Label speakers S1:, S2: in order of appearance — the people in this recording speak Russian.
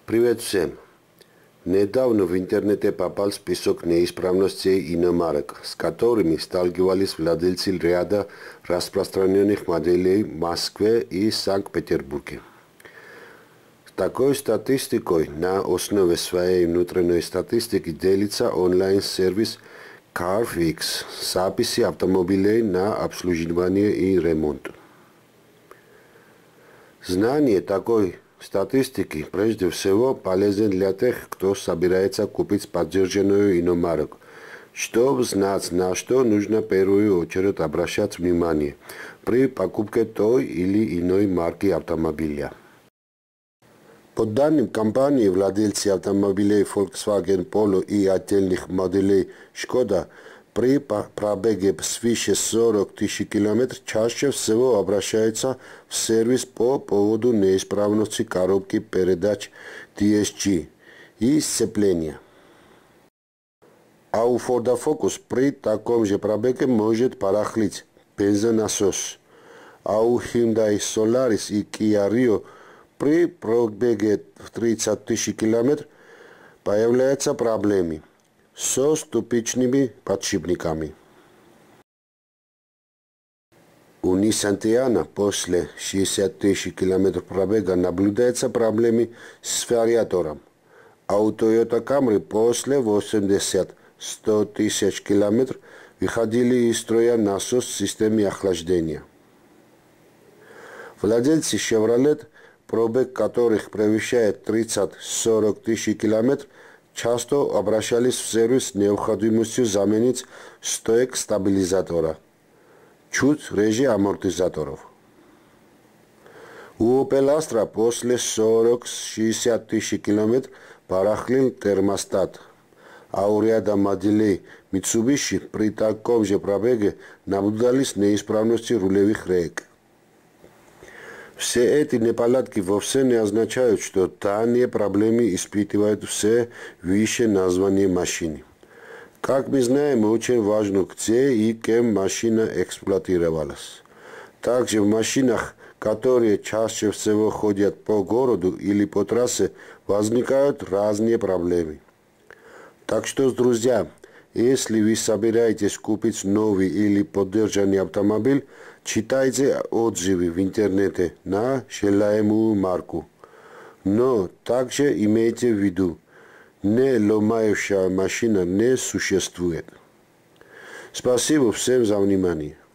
S1: Привет всем! Недавно в интернете попал список неисправностей иномарок, с которыми сталкивались владельцы ряда распространенных моделей в Москве и Санкт-Петербурге. С такой статистикой на основе своей внутренней статистики делится онлайн-сервис CarFix с записи автомобилей на обслуживание и ремонт. Знание такой статистики прежде всего полезен для тех, кто собирается купить поддержанную иномарку, чтобы знать, на что нужно в первую очередь обращать внимание при покупке той или иной марки автомобиля. По данным компании, владельцы автомобилей Volkswagen Polo и отдельных моделей Skoda при пробеге свыше 40 тысяч километров чаще всего обращаются в сервис по поводу неисправности коробки передач DSG и сцепления. А у Ford Focus при таком же пробеге может барахлить бензонасос, а у Hyundai Solaris и Kia Rio при пробеге в 30 тысяч километров появляются проблемы со ступичными подшипниками. У Nissan Tiana после 60 тысяч километров пробега наблюдаются проблемы с вариатором, а у Toyota Camry после 80-100 тысяч километров выходили из строя насос в системе охлаждения. Владельцы Chevrolet, пробег которых превышает 30-40 тысяч километров, часто обращались в сервис с необходимостью заменить стоек стабилизатора, чуть реже амортизаторов. У Opel Astra после 40-60 тысяч километров барахлил термостат, а у ряда моделей Mitsubishi при таком же пробеге наблюдались неисправности рулевых рейк. Все эти неполадки вовсе не означают, что данные проблемы испытывают все выше названные машины. Как мы знаем, очень важно, где и кем машина эксплуатировалась. Также в машинах, которые чаще всего ходят по городу или по трассе, возникают разные проблемы. Так что, друзья, если вы собираетесь купить новый или поддержанный автомобиль, читайте отзывы в интернете на желаемую марку. Но также имейте в виду, не ломающая машина не существует. Спасибо всем за внимание.